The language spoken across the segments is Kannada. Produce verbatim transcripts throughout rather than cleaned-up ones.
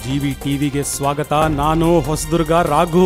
ಜಿವಿ ಟಿವಿಗೆ ಸ್ವಾಗತ. ನಾನು ಹೊಸದುರ್ಗ ರಾಘು.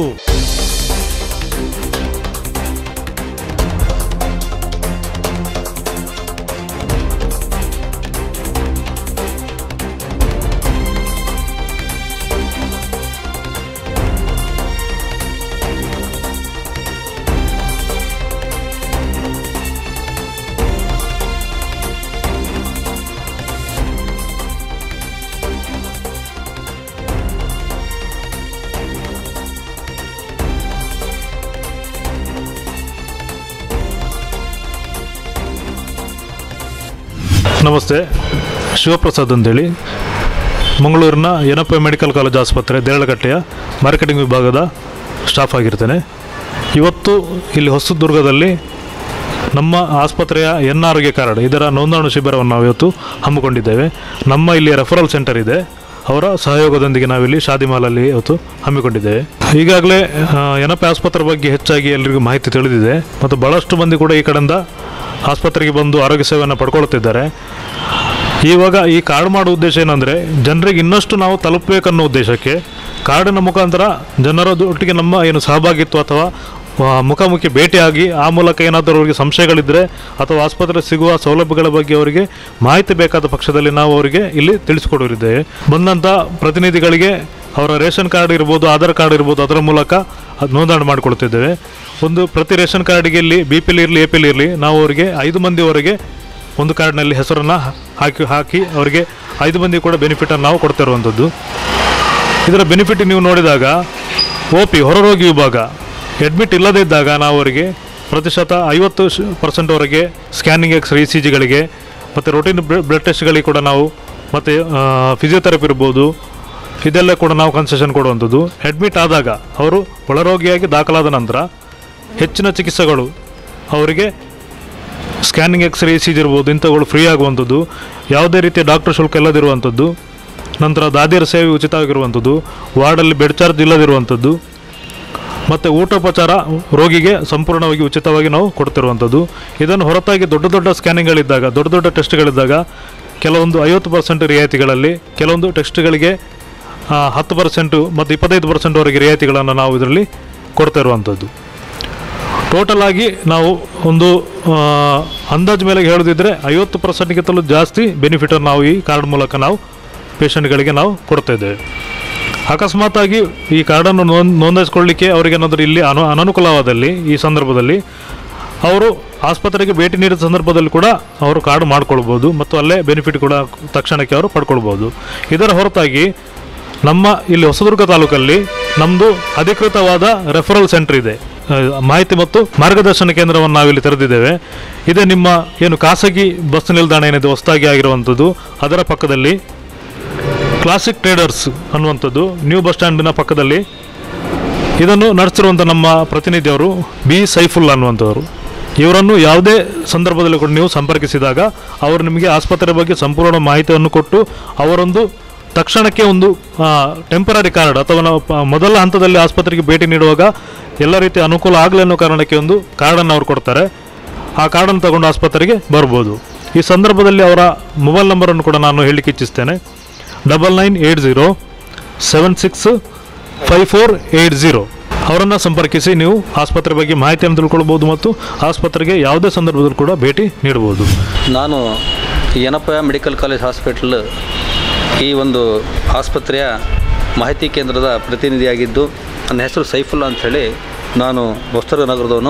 ನಮಸ್ತೆ, ಶಿವಪ್ರಸಾದ್ ಅಂತೇಳಿ ಮಂಗಳೂರಿನ ಎನಪ್ಪ ಮೆಡಿಕಲ್ ಕಾಲೇಜ್ ಆಸ್ಪತ್ರೆ ದೇರಳಕಟ್ಟೆಯ ಮಾರ್ಕೆಟಿಂಗ್ ವಿಭಾಗದ ಸ್ಟಾಫ್ ಆಗಿರ್ತೇನೆ. ಇವತ್ತು ಇಲ್ಲಿ ಹೊಸದುರ್ಗದಲ್ಲಿ ನಮ್ಮ ಆಸ್ಪತ್ರೆಯ ಎನ್ ಆರೋಗ್ಯ ಕಾರ್ಡ್ ಇದರ ನೋಂದಣಿ ಶಿಬಿರವನ್ನು ನಾವು ಇವತ್ತು ಹಮ್ಮಿಕೊಂಡಿದ್ದೇವೆ. ನಮ್ಮ ಇಲ್ಲಿ ರೆಫರಲ್ ಸೆಂಟರ್ ಇದೆ, ಅವರ ಸಹಯೋಗದೊಂದಿಗೆ ನಾವಿಲ್ಲಿ ಶಾದಿಮಾಲಲ್ಲಿ ಇವತ್ತು ಹಮ್ಮಿಕೊಂಡಿದ್ದೇವೆ. ಈಗಾಗಲೇ ಎನಪ್ಪ ಆಸ್ಪತ್ರೆ ಬಗ್ಗೆ ಹೆಚ್ಚಾಗಿ ಎಲ್ಲರಿಗೂ ಮಾಹಿತಿ ತಿಳಿದಿದೆ ಮತ್ತು ಭಾಳಷ್ಟು ಮಂದಿ ಕೂಡ ಈ ಕಡೆಯಿಂದ ಆಸ್ಪತ್ರೆಗೆ ಬಂದು ಆರೋಗ್ಯ ಸೇವೆಯನ್ನು ಪಡ್ಕೊಳ್ತಿದ್ದಾರೆ. ಇವಾಗ ಈ ಕಾರ್ಡ್ ಮಾಡೋ ಉದ್ದೇಶ ಏನಂದರೆ, ಜನರಿಗೆ ಇನ್ನಷ್ಟು ನಾವು ತಲುಪಬೇಕನ್ನೋ ಉದ್ದೇಶಕ್ಕೆ ಕಾರ್ಡಿನ ಮುಖಾಂತರ ಜನರ ಒಟ್ಟಿಗೆ ನಮ್ಮ ಏನು ಸಹಭಾಗಿತ್ವ ಅಥವಾ ಮುಖಾಮುಖಿ ಭೇಟಿಯಾಗಿ ಆ ಮೂಲಕ ಏನಾದರೂ ಅವರಿಗೆ ಸಂಶಯಗಳಿದ್ದರೆ ಅಥವಾ ಆಸ್ಪತ್ರೆ ಸಿಗುವ ಸೌಲಭ್ಯಗಳ ಬಗ್ಗೆ ಅವರಿಗೆ ಮಾಹಿತಿ ಬೇಕಾದ ಪಕ್ಷದಲ್ಲಿ ನಾವು ಅವರಿಗೆ ಇಲ್ಲಿ ತಿಳಿಸಿಕೊಡೋರಿದ್ದೇವೆ. ಬಂದಂಥ ಪ್ರತಿನಿಧಿಗಳಿಗೆ ಅವರ ರೇಷನ್ ಕಾರ್ಡ್ ಇರ್ಬೋದು, ಆಧಾರ್ ಕಾರ್ಡ್ ಇರ್ಬೋದು, ಅದರ ಮೂಲಕ ಅದು ನೋಂದಣಿ ಮಾಡಿಕೊಡ್ತಿದ್ದೇವೆ. ಒಂದು ಪ್ರತಿ ರೇಷನ್ ಕಾರ್ಡಿಗೆ ಇಲ್ಲಿ ಬಿ ಪಿ ಎಲ್ ಇರಲಿ ಎ ಪಿ ಎಲ್ ಇರಲಿ ನಾವು ಅವರಿಗೆ ಐದು ಮಂದಿವರೆಗೆ ಒಂದು ಕಾರ್ಡ್ನಲ್ಲಿ ಹೆಸರನ್ನು ಹಾಕಿ ಹಾಕಿ ಅವರಿಗೆ ಐದು ಮಂದಿ ಕೂಡ ಬೆನಿಫಿಟನ್ನು ನಾವು ಕೊಡ್ತಿರುವಂಥದ್ದು. ಇದರ ಬೆನಿಫಿಟ್ ನೀವು ನೋಡಿದಾಗ ಒ ಪಿ ಹೊರರೋಗಿ ವಿಭಾಗ ಅಡ್ಮಿಟ್ ಇಲ್ಲದೇ ಇದ್ದಾಗ ನಾವು ಅವರಿಗೆ ಪ್ರತಿಶತ ಐವತ್ತು ಪರ್ಸೆಂಟ್ವರೆಗೆ ಸ್ಕ್ಯಾನಿಂಗ್ ಎಕ್ಸ್ರೇ ಇ ಸಿ ಜಿಗಳಿಗೆ ಮತ್ತು ರೋಟೀನ್ ಬ್ಲಡ್ ಟೆಸ್ಟ್ಗಳಿಗೆ ಕೂಡ ನಾವು ಮತ್ತು ಫಿಸಿಯೋಥೆರಪಿ ಇರ್ಬೋದು, ಇದೆಲ್ಲ ಕೂಡ ನಾವು ಕನ್ಸೆಷನ್ ಕೊಡುವಂಥದ್ದು. ಅಡ್ಮಿಟ್ ಆದಾಗ ಅವರು ಒಳರೋಗಿಯಾಗಿ ದಾಖಲಾದ ನಂತರ ಹೆಚ್ಚಿನ ಚಿಕಿತ್ಸೆಗಳು ಅವರಿಗೆ scanning x-ray E C G ಇರ್ಬೋದು, ಇಂಥವುಗಳು ಫ್ರೀ ಆಗುವಂಥದ್ದು, ಯಾವುದೇ ರೀತಿಯ ಡಾಕ್ಟರ್ ಶುಲ್ಕ ಇಲ್ಲದಿರುವಂಥದ್ದು, ನಂತರ ದಾದಿಯರ ಸೇವೆ ಉಚಿತವಾಗಿರುವಂಥದ್ದು, ವಾರ್ಡಲ್ಲಿ ಬೆಡ್ ಚಾರ್ಜ್ ಇಲ್ಲದಿರುವಂಥದ್ದು ಮತ್ತು ಊಟೋಪಚಾರ ರೋಗಿಗೆ ಸಂಪೂರ್ಣವಾಗಿ ಉಚಿತವಾಗಿ ನಾವು ಕೊಡ್ತಿರುವಂಥದ್ದು. ಇದನ್ನು ಹೊರತಾಗಿ ದೊಡ್ಡ ದೊಡ್ಡ ಸ್ಕ್ಯಾನಿಂಗ್ಗಳಿದ್ದಾಗ, ದೊಡ್ಡ ದೊಡ್ಡ ಟೆಸ್ಟ್ಗಳಿದ್ದಾಗ ಕೆಲವೊಂದು ಐವತ್ತು ಪರ್ಸೆಂಟ್ ರಿಯಾಯಿತಿಗಳಲ್ಲಿ, ಕೆಲವೊಂದು ಟೆಸ್ಟ್ಗಳಿಗೆ ಹತ್ತು ಪರ್ಸೆಂಟು ಮತ್ತು ಇಪ್ಪತ್ತೈದು ಪರ್ಸೆಂಟ್ವರೆಗೆ ರಿಯಾಯಿತಿಗಳನ್ನು ನಾವು ಇದರಲ್ಲಿ ಕೊಡ್ತಾ ಇರುವಂಥದ್ದು. ಟೋಟಲ್ ಆಗಿ ನಾವು ಒಂದು ಅಂದಾಜು ಮೇಲೆ ಹೇಳೋದಿದ್ದರೆ ಐವತ್ತು ಪರ್ಸೆಂಟ್ಗಿಂತಲೂ ಜಾಸ್ತಿ ಬೆನಿಫಿಟನ್ನು ನಾವು ಈ ಕಾರ್ಡ್ ಮೂಲಕ ನಾವು ಪೇಷಂಟ್ಗಳಿಗೆ ನಾವು ಕೊಡ್ತಾ ಇದ್ದೇವೆ. ಅಕಸ್ಮಾತಾಗಿ ಈ ಕಾರ್ಡನ್ನು ನೋಂದ್ ನೋಂದಾಯಿಸ್ಕೊಳ್ಳಿಕ್ಕೆ ಅವರಿಗೇನಾದರೂ ಇಲ್ಲಿ ಅನು ಅನನುಕೂಲವಾದಲ್ಲಿ ಈ ಸಂದರ್ಭದಲ್ಲಿ ಅವರು ಆಸ್ಪತ್ರೆಗೆ ಭೇಟಿ ನೀಡಿದ ಸಂದರ್ಭದಲ್ಲಿ ಕೂಡ ಅವರು ಕಾರ್ಡ್ ಮಾಡ್ಕೊಳ್ಬೋದು ಮತ್ತು ಅಲ್ಲೇ ಬೆನಿಫಿಟ್ ಕೂಡ ತಕ್ಷಣಕ್ಕೆ ಅವರು ಪಡ್ಕೊಳ್ಬೋದು. ಇದರ ಹೊರತಾಗಿ ನಮ್ಮ ಇಲ್ಲಿ ಹೊಸದುರ್ಗ ತಾಲೂಕಲ್ಲಿ ನಮ್ಮದು ಅಧಿಕೃತವಾದ ರೆಫರಲ್ ಸೆಂಟರ್ ಇದೆ, ಮಾಹಿತಿ ಮತ್ತು ಮಾರ್ಗದರ್ಶನ ಕೇಂದ್ರವನ್ನು ನಾವಿಲ್ಲಿ ತೆರೆದಿದ್ದೇವೆ. ಇದೇ ನಿಮ್ಮ ಏನು ಖಾಸಗಿ ಬಸ್ ನಿಲ್ದಾಣ ಏನಿದೆ ಹೊಸದಾಗಿ ಆಗಿರುವಂಥದ್ದು, ಅದರ ಪಕ್ಕದಲ್ಲಿ ಕ್ಲಾಸಿಕ್ ಟ್ರೇಡರ್ಸ್ ಅನ್ನುವಂಥದ್ದು ನ್ಯೂ ಬಸ್ ಸ್ಟ್ಯಾಂಡಿನ ಪಕ್ಕದಲ್ಲಿ ಇದನ್ನು ನಡೆಸಿರುವಂಥ ನಮ್ಮ ಪ್ರತಿನಿಧಿಯವರು ಬಿ ಸೈಫುಲ್ ಅನ್ನುವಂಥವರು. ಇವರನ್ನು ಯಾವುದೇ ಸಂದರ್ಭದಲ್ಲಿ ಕೂಡ ನೀವು ಸಂಪರ್ಕಿಸಿದಾಗ ಅವರು ನಿಮಗೆ ಆಸ್ಪತ್ರೆ ಬಗ್ಗೆ ಸಂಪೂರ್ಣ ಮಾಹಿತಿಯನ್ನು ಕೊಟ್ಟು ಅವರೊಂದು ತಕ್ಷಣಕ್ಕೆ ಒಂದು ಟೆಂಪರರಿ ಕಾರ್ಡ್ ಅಥವಾ ನಾವು ಮೊದಲ ಹಂತದಲ್ಲಿ ಆಸ್ಪತ್ರೆಗೆ ಭೇಟಿ ನೀಡುವಾಗ ಎಲ್ಲ ರೀತಿಯ ಅನುಕೂಲ ಆಗಲಿ ಅನ್ನೋ ಕಾರಣಕ್ಕೆ ಒಂದು ಕಾರ್ಡನ್ನು ಅವ್ರು ಕೊಡ್ತಾರೆ. ಆ ಕಾರ್ಡನ್ನು ತಗೊಂಡು ಆಸ್ಪತ್ರೆಗೆ ಬರ್ಬೋದು. ಈ ಸಂದರ್ಭದಲ್ಲಿ ಅವರ ಮೊಬೈಲ್ ನಂಬರನ್ನು ಕೂಡ ನಾನು ಹೇಳಲಿಕ್ಕೆ ಇಚ್ಛಿಸ್ತೇನೆ. Double nine eight zero seven six five four eight zero ಅವರನ್ನು ಸಂಪರ್ಕಿಸಿ ನೀವು ಆಸ್ಪತ್ರೆ ಬಗ್ಗೆ ಮಾಹಿತಿಯನ್ನು ತಿಳ್ಕೊಳ್ಬೋದು ಮತ್ತು ಆಸ್ಪತ್ರೆಗೆ ಯಾವುದೇ ಸಂದರ್ಭದಲ್ಲೂ ಕೂಡ ಭೇಟಿ ನೀಡಬಹುದು. ನಾನು ಎನಪ್ಪ ಮೆಡಿಕಲ್ ಕಾಲೇಜ್ ಹಾಸ್ಪಿಟಲ್ ಈ ಒಂದು ಆಸ್ಪತ್ರೆಯ ಮಾಹಿತಿ ಕೇಂದ್ರದ ಪ್ರತಿನಿಧಿಯಾಗಿದ್ದು, ನನ್ನ ಹೆಸರು ಸೈಫುಲ್ಲಾ ಅಂಥೇಳಿ, ನಾನು ಹೊಸದುರ್ಗ ನಗರದವನು.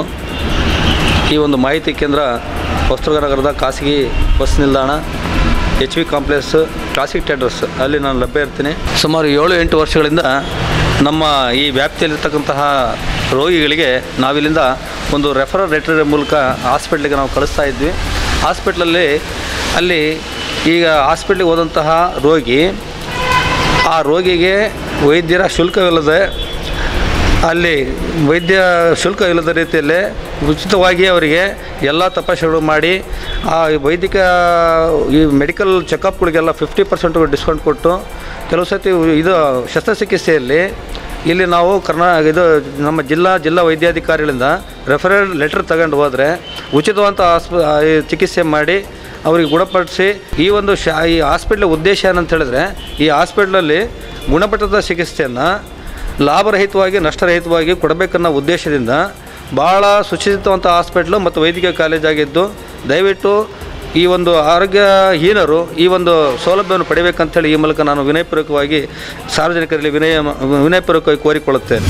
ಈ ಒಂದು ಮಾಹಿತಿ ಕೇಂದ್ರ ಹೊಸದುರ್ಗ ನಗರದ ಖಾಸಗಿ ಬಸ್ ನಿಲ್ದಾಣ, H V complex, classic traders ಅಲ್ಲಿ ನಾನು ಲಭ್ಯ ಇರ್ತೀನಿ. ಸುಮಾರು ಏಳು ಎಂಟು ವರ್ಷಗಳಿಂದ ನಮ್ಮ ಈ ವ್ಯಾಪ್ತಿಯಲ್ಲಿರ್ತಕ್ಕಂತಹ ರೋಗಿಗಳಿಗೆ ನಾವಿಲ್ಲಿಂದ ಒಂದು ರೆಫರಲ್ ಲೆಟರ್ ಮೂಲಕ ಹಾಸ್ಪಿಟ್ಲಿಗೆ ನಾವು ಕಳಿಸ್ತಾ ಇದ್ವಿ. ಹಾಸ್ಪಿಟ್ಲಲ್ಲಿ ಅಲ್ಲಿ ಈಗ ಹಾಸ್ಪಿಟ್ಲಿಗೆ ಹೋದಂತಹ ರೋಗಿ, ಆ ರೋಗಿಗೆ ವೈದ್ಯರ ಶುಲ್ಕವಿಲ್ಲದೆ, ಅಲ್ಲಿ ವೈದ್ಯ ಶುಲ್ಕ ಇಲ್ಲದ ರೀತಿಯಲ್ಲೇ ಉಚಿತವಾಗಿ ಅವರಿಗೆ ಎಲ್ಲ ತಪಾಸಣೆಗಳು ಮಾಡಿ ಆ ವೈದ್ಯಕ ಈ ಮೆಡಿಕಲ್ ಚೆಕಪ್ಗಳಿಗೆಲ್ಲ ಫಿಫ್ಟಿ ಪರ್ಸೆಂಟ್ ಡಿಸ್ಕೌಂಟ್ ಕೊಟ್ಟು, ಕೆಲವು ಸತಿ ಇದು ಶಸ್ತ್ರಚಿಕಿತ್ಸೆಯಲ್ಲಿ ಇಲ್ಲಿ ನಾವು ಕರ್ನಾ ಇದು ನಮ್ಮ ಜಿಲ್ಲಾ ಜಿಲ್ಲಾ ವೈದ್ಯಾಧಿಕಾರಿಗಳಿಂದ ರೆಫರಲ್ ಲೆಟರ್ ತಗೊಂಡು ಹೋದರೆ ಉಚಿತವಂತ ಆಸ್ಪ ಚಿಕಿತ್ಸೆ ಮಾಡಿ ಅವರಿಗೆ ಗುಣಪಡಿಸಿ ಈ ಒಂದು ಶಾ ಈ ಹಾಸ್ಪಿಟ್ಲ್ ಉದ್ದೇಶ ಏನಂತ ಹೇಳಿದ್ರೆ, ಈ ಹಾಸ್ಪಿಟ್ಲಲ್ಲಿ ಗುಣಮಟ್ಟದ ಚಿಕಿತ್ಸೆಯನ್ನು ಲಾಭರಹಿತವಾಗಿ ನಷ್ಟರಹಿತವಾಗಿ ಕೊಡಬೇಕನ್ನೋ ಉದ್ದೇಶದಿಂದ ಭಾಳ ಸುಚಿತವಂಥ ಹಾಸ್ಪಿಟ್ಲು ಮತ್ತು ವೈದ್ಯಕೀಯ ಕಾಲೇಜಾಗಿದ್ದು ದಯವಿಟ್ಟು ಈ ಒಂದು ಆರೋಗ್ಯಹೀನರು ಈ ಒಂದು ಸೌಲಭ್ಯವನ್ನು ಪಡೆಯಬೇಕಂತೇಳಿ ಈ ಮೂಲಕ ನಾನು ವಿನಯಪೂರ್ವಕವಾಗಿ ಸಾರ್ವಜನಿಕರಲ್ಲಿ ವಿನಯ ವಿನಯಪೂರ್ವಕವಾಗಿ ಕೋರಿಕೊಳ್ಳುತ್ತೇನೆ.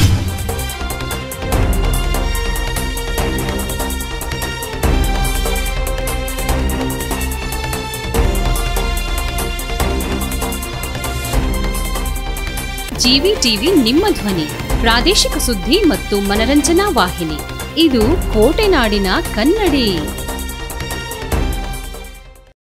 ಜಿವಿ ಟಿವಿ ನಿಮ್ಮ ಧ್ವನಿ, ಪ್ರಾದೇಶಿಕ ಸುದ್ದಿ ಮತ್ತು ಮನರಂಜನಾ ವಾಹಿನಿ. ಇದು ಕೋಟೆನಾಡಿನ ಕನ್ನಡಿ.